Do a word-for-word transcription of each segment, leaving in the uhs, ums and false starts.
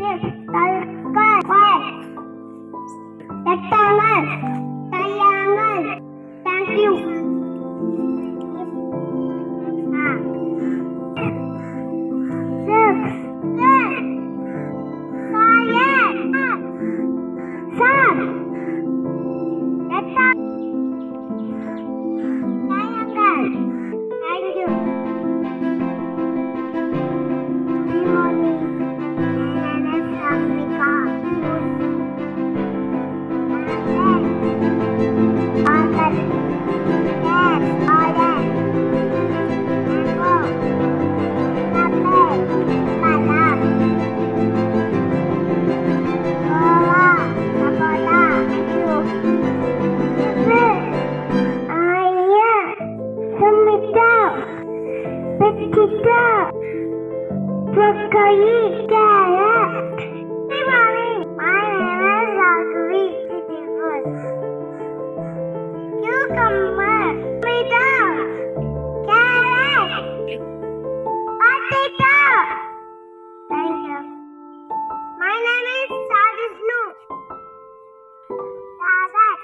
எட்டாங்கள் கையாங்கள். Thank you. Broccoli, carrot. Hey, mommy. My name is Raghavi. Cucumber, tomato, carrot, potato. Thank you. My name is Sadhnu. Carrot,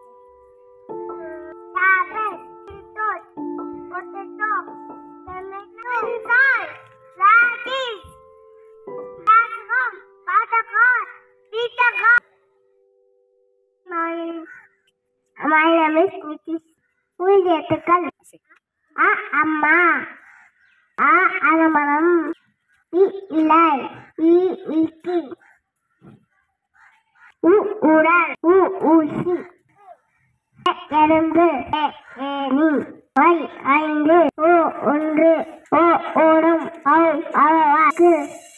carrot, potato, tomato, salt. Radish, mushroom, buttercup, beetroot. My my name is Nitish. Who is ethical? A amma. A alamaram. E ilai. E iti. U ural. U usi. E erumbu. E eni. I ஐந்து. O ஒன்று. O ஓடம். அவ் அவவாக்கு.